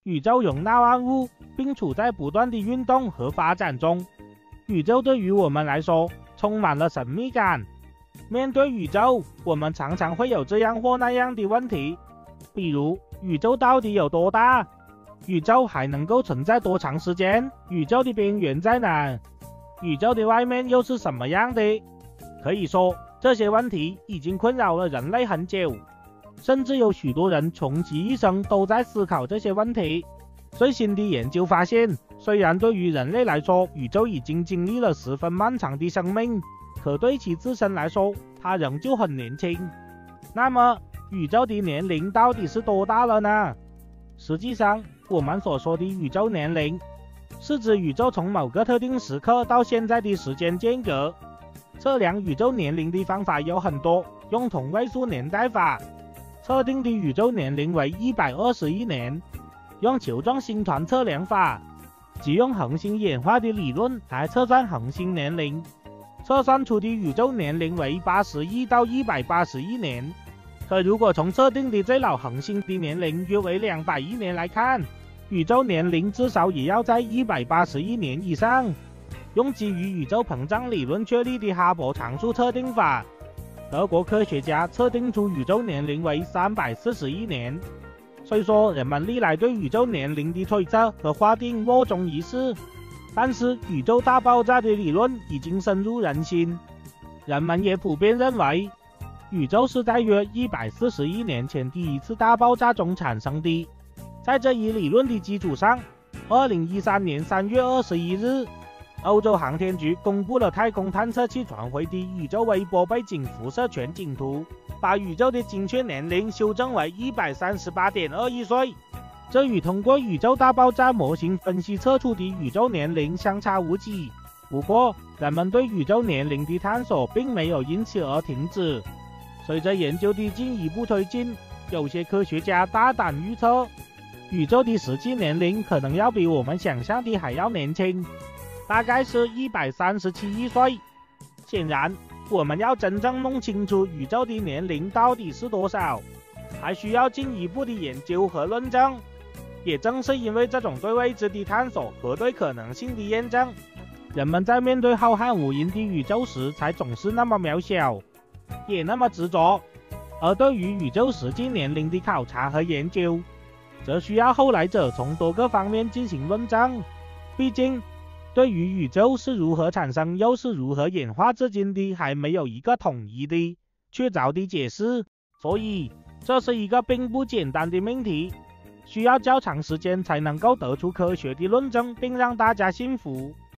宇宙容纳万物，并处在不断的运动和发展中。宇宙对于我们来说充满了神秘感。面对宇宙，我们常常会有这样或那样的问题，比如宇宙到底有多大？宇宙还能够存在多长时间？宇宙的边缘在哪？宇宙的外面又是什么样的？可以说，这些问题已经困扰了人类很久，甚至有许多人穷其一生都在思考这些问题。最新的研究发现，虽然对于人类来说，宇宙已经经历了十分漫长的生命，可对其自身来说，它仍旧很年轻。那么，宇宙的年龄到底是多大了呢？实际上，我们所说的宇宙年龄，是指宇宙从某个特定时刻到现在的时间间隔。测量宇宙年龄的方法有很多，用同位素年代法测定的宇宙年龄为120亿年，用球状星团测量法，即用恒星演化的理论来测算恒星年龄，测算出的宇宙年龄为80亿到180亿年。可如果从测定的最老恒星的年龄约为200亿年来看，宇宙年龄至少也要在180亿年以上。用基于宇宙膨胀理论确立的哈勃常数测定法，德国科学家测定出宇宙年龄为340亿年。虽说人们历来对宇宙年龄的推测和划定莫衷一是，但是宇宙大爆炸的理论已经深入人心。人们也普遍认为，宇宙是在约140亿年前第一次大爆炸中产生的。在这一理论的基础上，2013年3月21日，欧洲航天局公布了太空探测器传回的宇宙微波背景辐射全景图，把宇宙的精确年龄修正为138.2亿岁。这与通过宇宙大爆炸模型分析测出的宇宙年龄相差无几。不过，人们对宇宙年龄的探索并没有因此而停止。随着研究的进一步推进，有些科学家大胆预测，宇宙的实际年龄可能要比我们想象的还要年轻，大概是137亿岁。显然，我们要真正弄清楚宇宙的年龄到底是多少，还需要进一步的研究和论证。也正是因为这种对未知的探索和对可能性的验证，人们在面对浩瀚无垠的宇宙时才总是那么渺小，也那么执着。而对于宇宙实际年龄的考察和研究，则需要后来者从多个方面进行论证。毕竟，对于宇宙是如何产生又是如何演化至今的，还没有一个统一的、确凿的解释。所以，这是一个并不简单的命题，需要较长时间才能够得出科学的论证，并让大家信服。